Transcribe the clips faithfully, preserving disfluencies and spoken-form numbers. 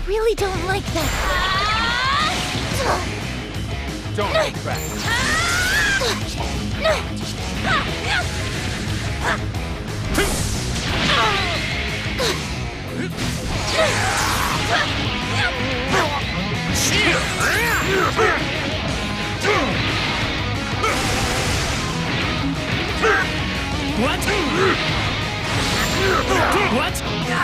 really don't like that. Don't hold back. What? What?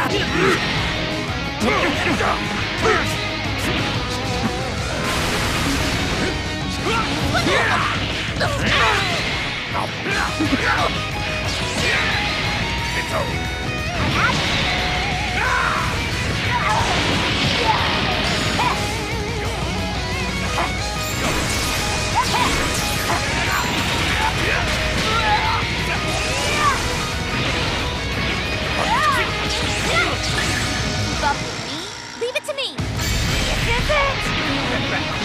It's over. Keep up with me? Leave it to me. This is it.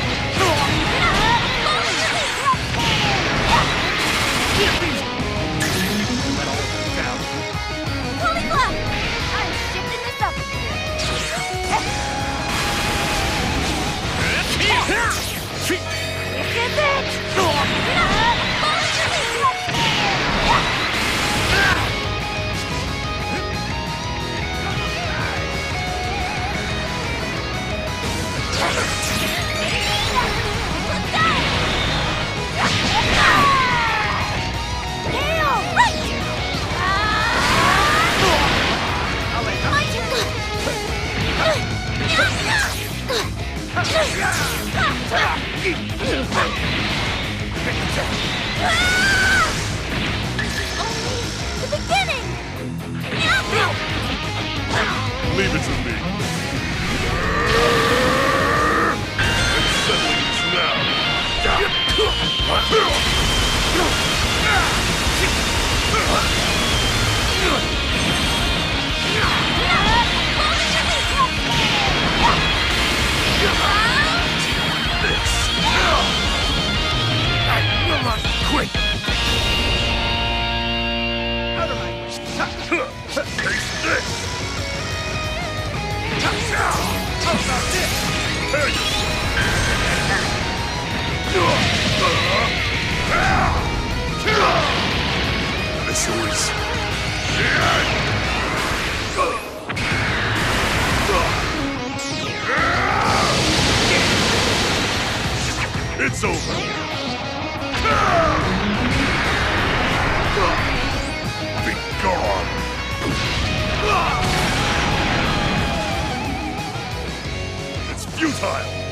Cauliflower! I'm shifting this up a bit. This is it. The beginning! Leave it to me. It's settling Quick! Out of my way! Taste this! How about this? There you go! This is... It's over! Be gone! It's futile!